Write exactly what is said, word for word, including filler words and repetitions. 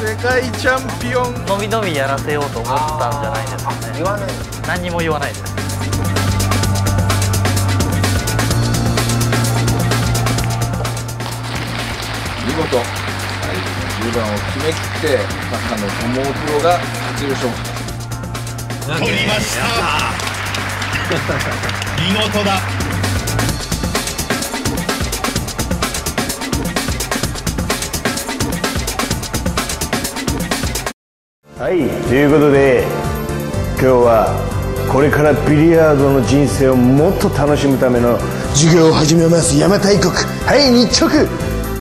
世界チャンピオン。 のびのびやらせようと思ったんじゃないですかね。 言わない。 何にも言わないです。 見事じゅうばんを決めきって高野智夫プロが初優勝。 取りました見事だ。 はい、ということで今日はこれからビリヤードの人生をもっと楽しむための授業を始めます。邪馬台国、はい、日直